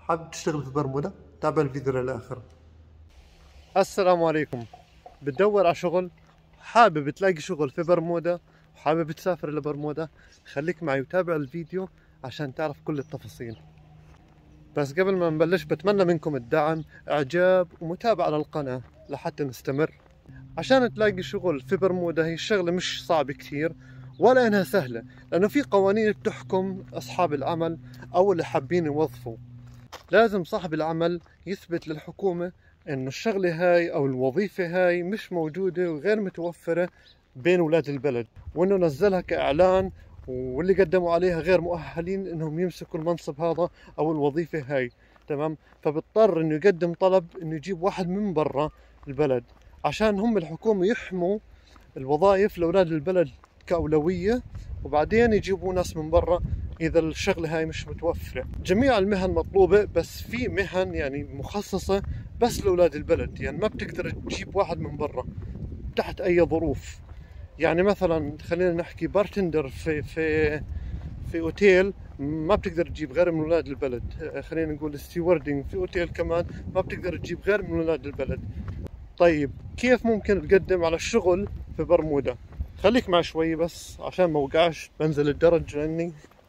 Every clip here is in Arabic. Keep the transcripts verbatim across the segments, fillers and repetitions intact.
حابب تشتغل في برمودا؟ تابع الفيديو للآخر. السلام عليكم. بتدور على شغل؟ حابب تلاقي شغل في برمودا وحابب تسافر لبرمودا؟ خليك معي وتابع الفيديو عشان تعرف كل التفاصيل. بس قبل ما نبلش بتمنى منكم الدعم، اعجاب ومتابعة للقناة لحتى نستمر. عشان تلاقي شغل في برمودا هي الشغلة مش صعبة كتير ولا انها سهلة، لانه في قوانين بتحكم اصحاب العمل او اللي حابين يوظفوا. لازم صاحب العمل يثبت للحكومة إنه الشغلة هاي أو الوظيفة هاي مش موجودة وغير متوفرة بين ولاد البلد، وإنه نزلها كإعلان، واللي قدموا عليها غير مؤهلين إنهم يمسكوا المنصب هذا أو الوظيفة هاي. تمام، فبضطر إنه يقدم طلب إنه يجيب واحد من برا البلد، عشان هم الحكومة يحموا الوظائف لأولاد البلد كأولوية، وبعدين يجيبوا ناس من برا إذا الشغلة هاي مش متوفرة. جميع المهن مطلوبة، بس في مهن يعني مخصصة بس لأولاد البلد، يعني ما بتقدر تجيب واحد من برا تحت أي ظروف. يعني مثلا خلينا نحكي بارتندر في في في أوتيل ما بتقدر تجيب غير من ولاد البلد. خلينا نقول ستيوردينج في أوتيل كمان ما بتقدر تجيب غير من ولاد البلد. طيب كيف ممكن تقدم على الشغل في برمودا؟ خليك معي شوي بس عشان ما اوقعش، بنزل الدرج لاني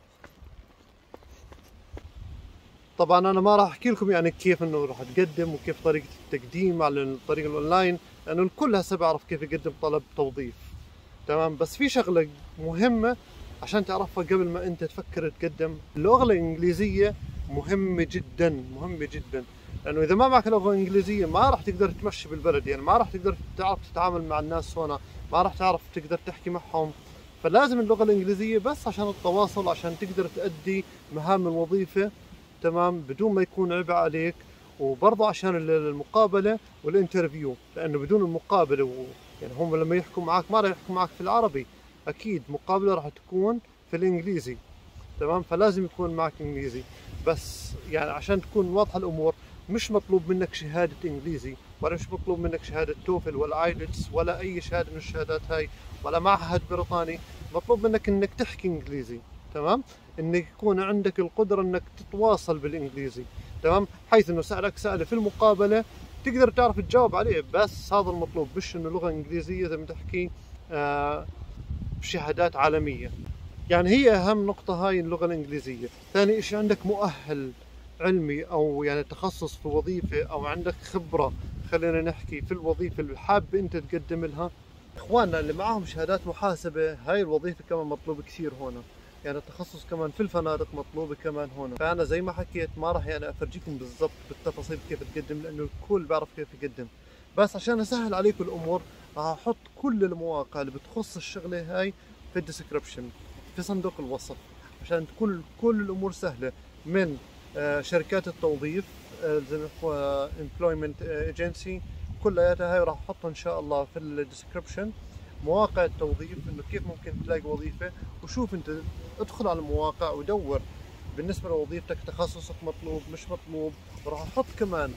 طبعا انا ما راح احكي لكم يعني كيف انه راح تقدم وكيف طريقة التقديم على الطريقة الاونلاين، لانه الكل هسه بيعرف كيف يقدم طلب توظيف. تمام، بس في شغلة مهمة عشان تعرفها قبل ما انت تفكر تقدم. اللغة الانجليزية مهمة جدا مهمة جدا، لانه اذا ما معك لغة انجليزية ما راح تقدر تمشي بالبلد، يعني ما راح تقدر تعرف تتعامل مع الناس هنا، ما راح تعرف تقدر تحكي معهم. فلازم اللغة الانجليزية بس عشان التواصل، عشان تقدر تأدي مهام الوظيفة تمام بدون ما يكون عبء عليك، وبرضه عشان المقابلة والانترفيو، لانه بدون المقابلة و... يعني هم لما يحكوا معك ما راح يحكوا معك في العربي، اكيد مقابلة راح تكون في الانجليزي. تمام، فلازم يكون معك انجليزي. بس يعني عشان تكون واضحة الامور، مش مطلوب منك شهادة انجليزي، ولا مش مطلوب منك شهادة توفل ولا ايلتس ولا اي شهادة من الشهادات هاي، ولا معهد بريطاني. مطلوب منك انك تحكي انجليزي. تمام، انك يكون عندك القدرة انك تتواصل بالانجليزي. تمام، حيث انه سألك سألة في المقابلة تقدر تعرف تجاوب عليه، بس هذا المطلوب، مش انه لغة انجليزية زي ما تحكي آه بشهادات عالمية. يعني هي اهم نقطة هاي اللغة الانجليزية. ثاني اشي عندك مؤهل علمي او يعني تخصص في وظيفة، او عندك خبرة خلينا نحكي في الوظيفة اللي حاب انت تقدم لها. اخواننا اللي معاهم شهادات محاسبة، هاي الوظيفة كمان مطلوب كثير هنا، يعني التخصص كمان في الفنادق مطلوب كمان هنا. فانا زي ما حكيت ما راح يعني افرجيكم بالضبط بالتفاصيل كيف تقدم، لانه الكل بيعرف كيف يقدم. بس عشان اسهل عليكم الامور راح احط كل المواقع اللي بتخص الشغلة هاي في الديسكربشن، في صندوق الوصف، عشان تكون كل الامور سهلة. من آه، شركات التوظيف آه، زي ما امبلويمنت ايجنسي، كلياتها هاي راح احطها ان شاء الله في الديسكربشن. مواقع التوظيف انه كيف ممكن تلاقي وظيفة، وشوف انت ادخل على المواقع ودور بالنسبة لوظيفتك تخصصك مطلوب مش مطلوب. وراح احط كمان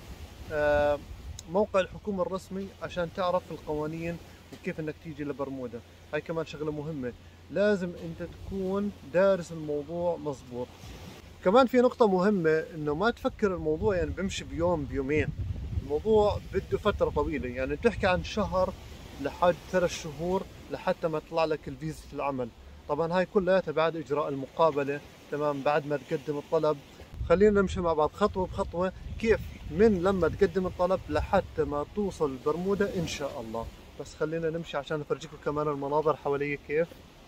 آه، موقع الحكومة الرسمي عشان تعرف القوانين وكيف انك تيجي لبرمودا. هاي كمان شغلة مهمة، لازم انت تكون دارس الموضوع مزبوط. كمان في نقطة مهمة، انه ما تفكر الموضوع يعني بيمشي بيوم بيومين، الموضوع بده فترة طويلة، يعني بتحكي عن شهر لحد ثلاث شهور لحتى ما تطلع لك الفيزا العمل. طبعا هاي كلها بعد اجراء المقابلة. تمام، بعد ما تقدم الطلب. خلينا نمشي مع بعض خطوة بخطوة كيف من لما تقدم الطلب لحتى ما توصل برمودا ان شاء الله. بس خلينا نمشي عشان افرجيكم كمان المناظر حوالي كيف.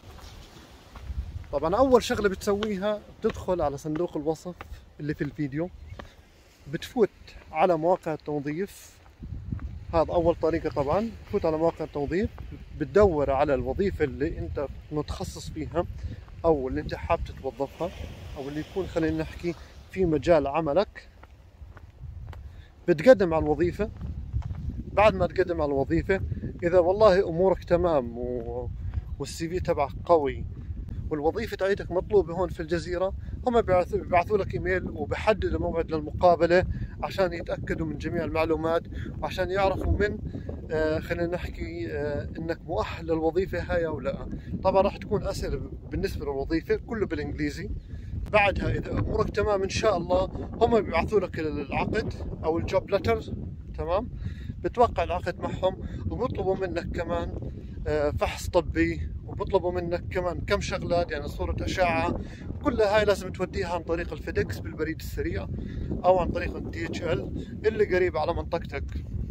طبعا اول شغلة بتسويها بتدخل على صندوق الوصف اللي في الفيديو، بتفوت على مواقع التوظيف. هذا اول طريقة. طبعا تفوت على مواقع التوظيف، بتدور على الوظيفة اللي انت متخصص فيها او اللي انت حاب تتوظفها، او اللي يكون خلينا نحكي في مجال عملك. بتقدم على الوظيفة. بعد ما تقدم على الوظيفة، اذا والله امورك تمام و... والسي في تبعك قوي والوظيفة تاعتك مطلوبة هون في الجزيرة، هم بيبعثوا لك ايميل وبحددوا موعد للمقابلة عشان يتأكدوا من جميع المعلومات، وعشان يعرفوا من آه خلينا نحكي آه انك مؤهل للوظيفة هاي او لا. طبعا راح تكون اسئلة بالنسبة للوظيفة كله بالانجليزي. بعدها اذا امورك تمام ان شاء الله هم بيبعثوا لك العقد او الجوب لتر، تمام، بتوقع العقد معهم وبيطلبوا منك كمان فحص طبي، وبيطلبوا منك كمان كم شغلات يعني صورة أشعة. كلها هاي لازم توديها عن طريق الفيدكس بالبريد السريع أو عن طريق الدي اتش ال اللي قريب على منطقتك.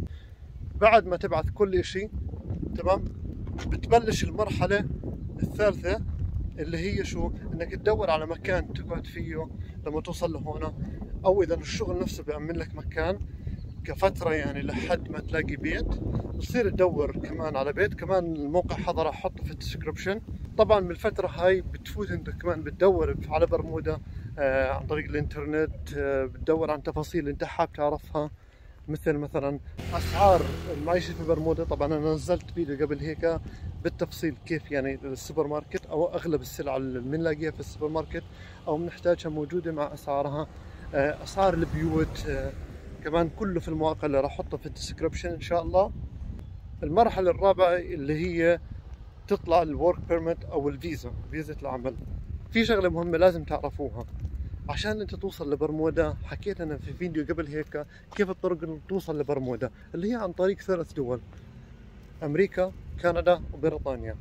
بعد ما تبعث كل إشي تمام بتبلش المرحلة الثالثة اللي هي شو؟ انك تدور على مكان تقعد فيه لما توصل لهون، او اذا الشغل نفسه بيأمن لك مكان كفترة يعني لحد ما تلاقي بيت، تصير تدور كمان على بيت. كمان الموقع هذا راح احطه في الديسكربشن. طبعا بالفترة هاي بتفوت انت كمان بتدور على برمودا آه عن طريق الانترنت، آه بتدور عن تفاصيل انت حاب تعرفها، مثل مثلا اسعار المعيشة في برمودا. طبعا انا نزلت فيديو قبل هيك بالتفصيل كيف يعني السوبر ماركت او اغلب السلع اللي بنلاقيها في السوبر ماركت او بنحتاجها موجودة مع اسعارها، آه اسعار البيوت، آه كمان كله في المواقع اللي راح احطها في الديسكربشن ان شاء الله. المرحلة الرابعة اللي هي تطلع الورك بيرميت او الفيزا، فيزا العمل. في شغلة مهمة لازم تعرفوها عشان انت توصل لبرمودا. حكيت انا في فيديو قبل هيك كيف الطرق اللي توصل لبرمودا، اللي هي عن طريق ثلاث دول: امريكا، كندا، وبريطانيا.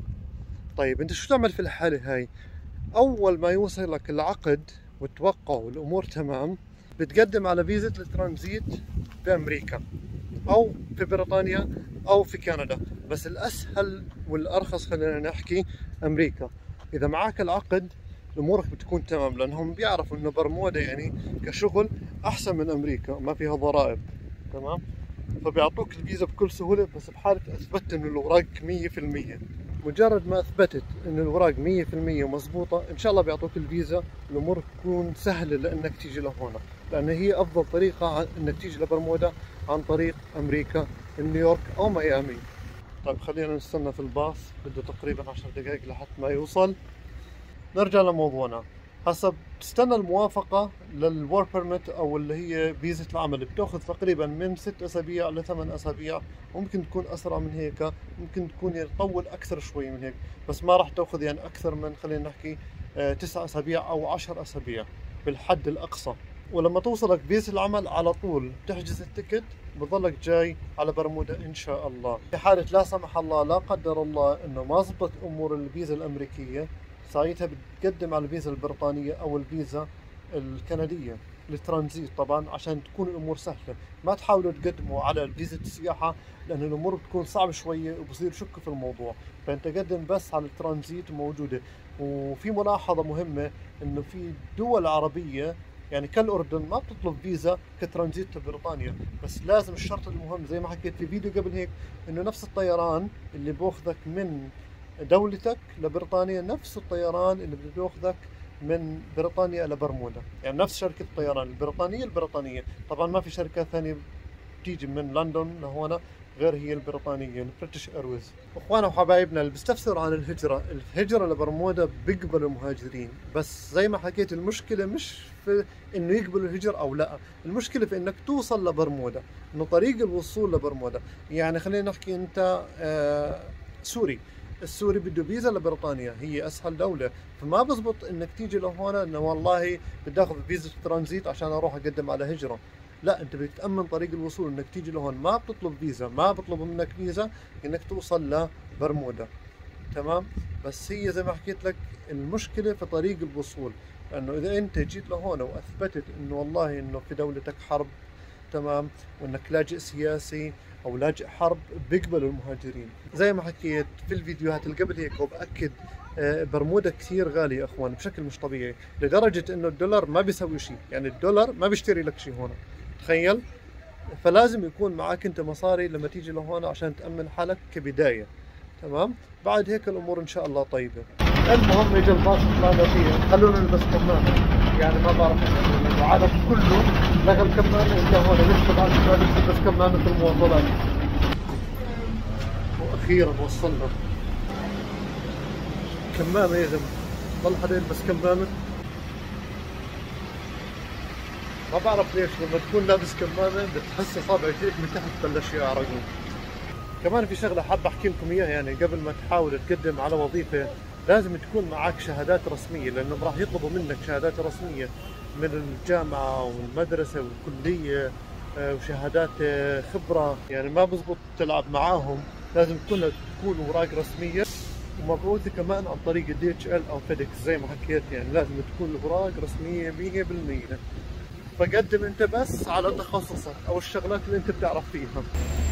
طيب انت شو تعمل في الحالة هاي؟ اول ما يوصل لك العقد وتوقع والامور تمام، بتقدم على فيزا الترانزيت في امريكا او في بريطانيا او في كندا، بس الاسهل والارخص خلينا نحكي امريكا. اذا معك العقد امورك بتكون تمام، لانهم بيعرفوا انه برمودا يعني كشغل احسن من امريكا، ما فيها ضرائب، تمام، فبيعطوك الفيزا بكل سهوله. بس بحاله اثبتت انه الاوراق مية في المية، مجرد ما اثبتت انه الاوراق مية في المية مضبوطه ان شاء الله بيعطوك الفيزا. الامور تكون سهله لانك تيجي لهون، لان هي افضل طريقه انك تيجي لبرمودا عن طريق امريكا، نيويورك او ميامي. طيب خلينا نستنى في الباص، بده تقريبا عشر دقائق لحد ما يوصل. نرجع لموضوعنا. هسا بتستنى الموافقة للورك بيرميت او اللي هي فيزا العمل، بتاخذ تقريبا من ست اسابيع لثمان اسابيع، وممكن تكون اسرع من هيك، ممكن تكون يعني تطول اكثر شوي من هيك، بس ما راح تاخذ يعني اكثر من خلينا نحكي تسع اسابيع او عشر اسابيع بالحد الاقصى. ولما توصلك فيزا العمل على طول بتحجز التيكت، بضلك جاي على برمودا ان شاء الله. في حالة لا سمح الله لا قدر الله انه ما زبطت امور الفيزا الامريكية، ساعتها بتقدم على الفيزا البريطانية او الفيزا الكندية للترانزيت، طبعا عشان تكون الامور سهلة. ما تحاولوا تقدموا على الفيزا السياحة لان الامور بتكون صعبة شوية وبصير يشكوا في الموضوع، فانت قدم بس على الترانزيت موجودة. وفي ملاحظة مهمة انه في دول عربية يعني كالأردن ما بتطلب فيزا كترانزيت لبريطانيا، بس لازم الشرط المهم زي ما حكيت في فيديو قبل هيك انه نفس الطيران اللي بياخذك من دولتك لبريطانيا نفس الطيران اللي بياخذك من بريطانيا لبرمودا، يعني نفس شركة الطيران البريطانية البريطانية. طبعا ما في شركات ثانية بتيجي من لندن لهون غير هي البريطانية البريتش ايرويز. اخوانا وحبايبنا اللي بيستفسروا عن الهجرة، الهجرة لبرمودا بيقبلوا المهاجرين، بس زي ما حكيت المشكلة مش في انه يقبلوا الهجر او لا، المشكلة في انك توصل لبرمودا، انه طريق الوصول لبرمودا. يعني خلينا نحكي انت آه سوري، السوري بده فيزا لبريطانيا، هي اسهل دولة، فما بزبط انك تيجي لهون انه والله بدي اخذ فيزا ترانزيت عشان اروح اقدم على هجرة. لا، انت بدك تأمن طريق الوصول انك تيجي لهون، ما بتطلب فيزا، ما بطلبوا منك فيزا انك توصل لبرمودا، تمام. بس هي زي ما حكيت لك المشكلة في طريق الوصول، لانه اذا انت جيت لهون واثبتت انه والله انه في دولتك حرب، تمام، وانك لاجئ سياسي او لاجئ حرب، بيقبلوا المهاجرين. زي ما حكيت في الفيديوهات اللي قبل هيك وبأكد، برمودا كثير غالية يا اخوان بشكل مش طبيعي، لدرجة انه الدولار ما بيسوي شيء، يعني الدولار ما بيشتري لك شيء هون، تخيل. فلازم يكون معك انت مصاري لما تيجي لهون عشان تأمن حالك كبداية، تمام. بعد هيك الامور ان شاء الله طيبة. المهم اجى الباص طلعنا فيه، خلونا نلبس كمامة، يعني ما بعرف العالم كله لغى الكمامة الا هون، لسه بعد ما نلبس كمامة في المواصلات. واخيرا وصلنا. كمامة يا زلمة، ضل حدا يلبس كمامة؟ ما بعرف ليش لما تكون لابس كمامة بتحس اصابع ايديك من تحت بلش يعرقوا. كمان في شغلة حاب احكي لكم اياها، يعني قبل ما تحاول تقدم على وظيفة لازم تكون معك شهادات رسمية، لأنهم راح يطلبوا منك شهادات رسمية من الجامعة والمدرسة والكلية، آه، وشهادات آه، خبرة. يعني ما بزبط تلعب معاهم، لازم كلها تكون أوراق رسمية ومبعوثة كمان عن طريق دي اتش ال أو فيديكس زي ما حكيت. يعني لازم تكون الأوراق رسمية مية بالمية. فقدم أنت بس على تخصصك أو الشغلات اللي أنت بتعرف فيها.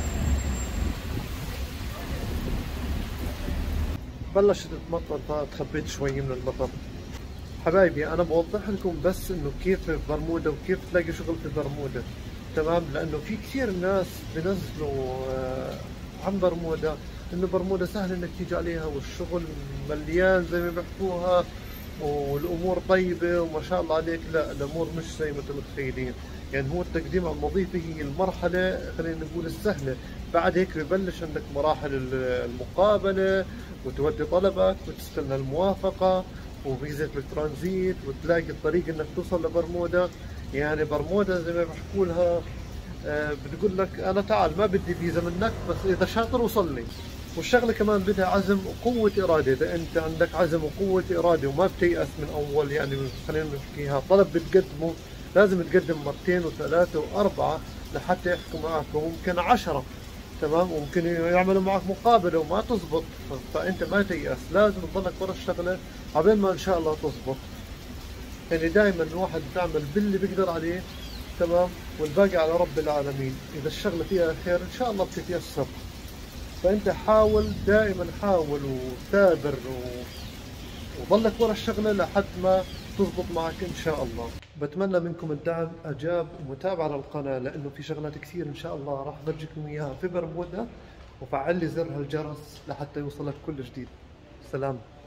بلشت تمطر فتخبيت شوي من المطر. حبايبي انا بوضح لكم بس انه كيف في برمودا وكيف تلاقي شغل في برمودا، تمام؟ لانه في كثير ناس بنزلوا آه، عن برمودا انه برمودا سهل انك تيجي عليها والشغل مليان زي ما بيحكوها والامور طيبه وما شاء الله عليك. لا، الامور مش زي ما انتم متخيلين. يعني هو التقديم على الوظيفه هي المرحله خلينا نقول السهله، بعد هيك ببلش عندك مراحل المقابله وتودي طلبك وتستنى الموافقه وفيزا الترانزيت وتلاقي الطريق انك توصل لبرمودا. يعني برمودا زي ما بحكوا لها آه، بتقول لك انا تعال ما بدي فيزا منك، بس اذا شاطر وصلني. والشغله كمان بدها عزم وقوه اراده. اذا انت عندك عزم وقوه اراده وما بتيأس من اول، يعني خلينا نحكيها طلب بتقدمه لازم تقدم مرتين وثلاثه واربعه لحتى يحكوا معك، وممكن عشره، تمام؟ وممكن يعملوا معك مقابله وما تزبط. فانت ما تيأس، لازم تضلك ورا الشغله عبين ما ان شاء الله تزبط. يعني دائما الواحد بيعمل باللي بيقدر عليه، تمام؟ والباقي على رب العالمين. اذا الشغله فيها خير ان شاء الله بتتيسر. فانت حاول دائما، حاول وثابر و... وضلك ورا الشغله لحد ما تزبط معك ان شاء الله. بتمنى منكم الدعم، اعجاب ومتابعه للقناه، لانه في شغلات كثير ان شاء الله راح افرجيكم اياها في برمودا. وفعل لي زر هالجرس لحتى يوصلك كل جديد. سلام.